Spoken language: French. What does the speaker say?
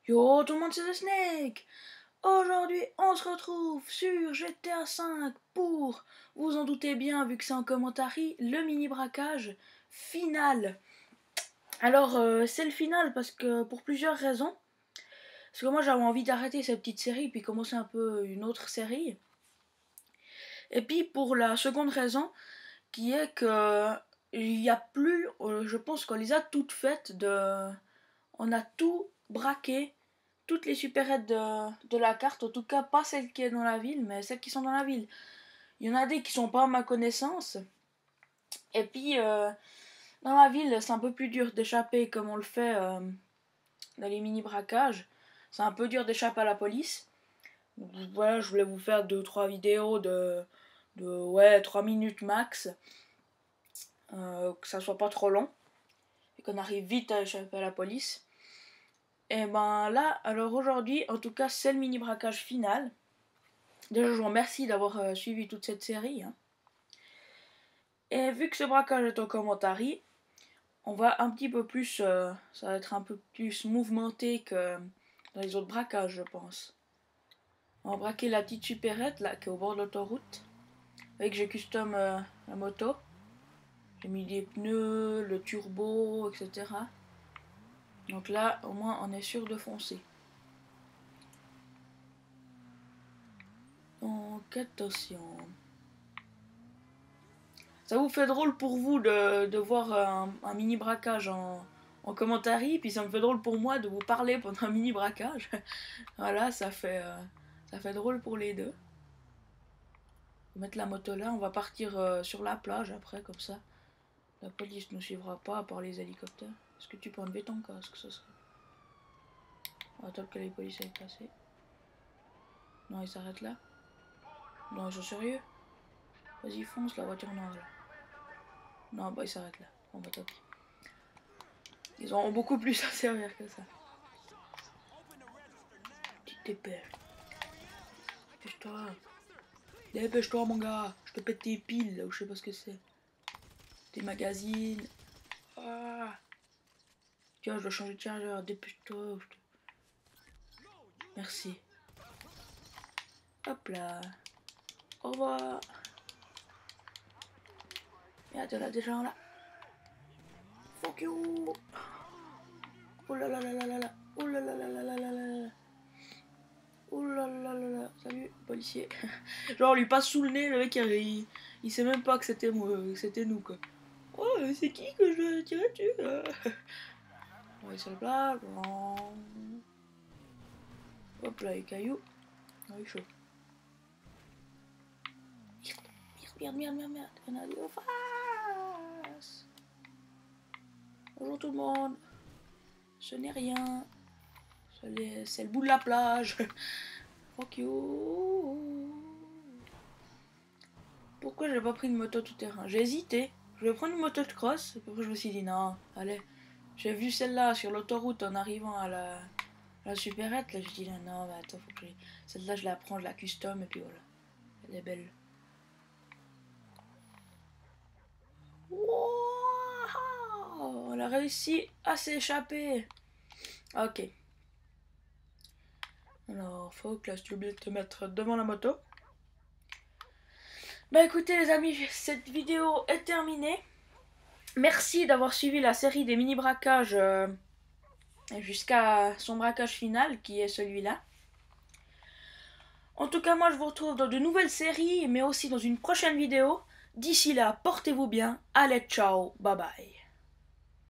Yo tout le monde, c'est The Snake. Aujourd'hui on se retrouve sur GTA V pour, vous en doutez bien vu que c'est en commentaire, le mini braquage final. Alors c'est le final parce que pour plusieurs raisons. Parce que moi j'avais envie d'arrêter cette petite série puis commencer un peu une autre série. Et puis pour la seconde raison qui est que il n'y a plus, je pense qu'on les a toutes faites on a tout braqué, toutes les supérettes de la carte, en tout cas pas celles qui sont dans la ville, mais celles qui sont dans la ville. Il y en a des qui sont pas à ma connaissance. Et puis dans la ville, c'est un peu plus dur d'échapper comme on le fait dans les mini braquages. C'est un peu dur d'échapper à la police. Donc, voilà, je voulais vous faire 2-3 vidéos de 3 minutes max, que ça soit pas trop long et qu'on arrive vite à échapper à la police. Et ben là, alors aujourd'hui, en tout cas, c'est le mini braquage final. Déjà, je vous remercie d'avoir suivi toute cette série. Hein. Et vu que ce braquage est en commentaire, on va un petit peu plus, ça va être un peu plus mouvementé que dans les autres braquages, je pense. On va braquer la petite supérette là, qui est au bord de l'autoroute. Avec j'ai custom la moto. J'ai mis des pneus, le turbo, etc. Donc là, au moins, on est sûr de foncer. Donc attention. Ça vous fait drôle pour vous de voir un mini braquage en commentaire, puis ça me fait drôle pour moi de vous parler pendant un mini braquage. Voilà, ça fait drôle pour les deux. On va mettre la moto là, on va partir sur la plage après, comme ça. La police ne nous suivra pas à part les hélicoptères. Est-ce que tu peux enlever ton casque, ce serait... On va attendre que les policiers aient passé. Non, ils s'arrêtent là. Non, ils sont sérieux. Vas-y, fonce, la voiture noire là. Non, bah ils s'arrêtent là. On va top. Ils ont beaucoup plus à servir que ça. Petite dépêche. Dépêche-toi. Dépêche-toi, mon gars. Je te pète tes piles, là, ou je sais pas ce que c'est. Tes magazines. Ah. Tiens, je dois changer de chargeur. Dépêche-toi. Merci. Hop là. Au revoir. Merde, il y en a des gens là. Fuck you. Oh là là là là là là. Oh là là là là là là là. Oh là là là là. Salut, policier. Genre, on lui passe sous le nez, le mec, il sait même pas que c'était nous, quoi. Oh, c'est qui que je dois tirer dessus, là? On va sur le plat. Hop là, les cailloux. Ah oui, chaud. Merde. Il y en a deux en face. Bonjour tout le monde. Ce n'est rien. C'est le bout de la plage. Fuck you. Pourquoi j'ai pas pris une moto tout terrain? J'ai hésité. Je vais prendre une moto de cross. Et puis après, je me suis dit non, allez. J'ai vu celle-là sur l'autoroute en arrivant à la supérette. Là, je dis non, mais attends, faut que celle-là, je la prends, je la custom. Et puis voilà. Elle est belle. Wow, on a réussi à s'échapper. Ok. Alors, faut que là, tu oublies de te mettre devant la moto. Bah écoutez les amis, cette vidéo est terminée. Merci d'avoir suivi la série des mini braquages jusqu'à son braquage final qui est celui-là. En tout cas, moi je vous retrouve dans de nouvelles séries, mais aussi dans une prochaine vidéo. D'ici là, portez-vous bien. Allez, ciao, bye bye.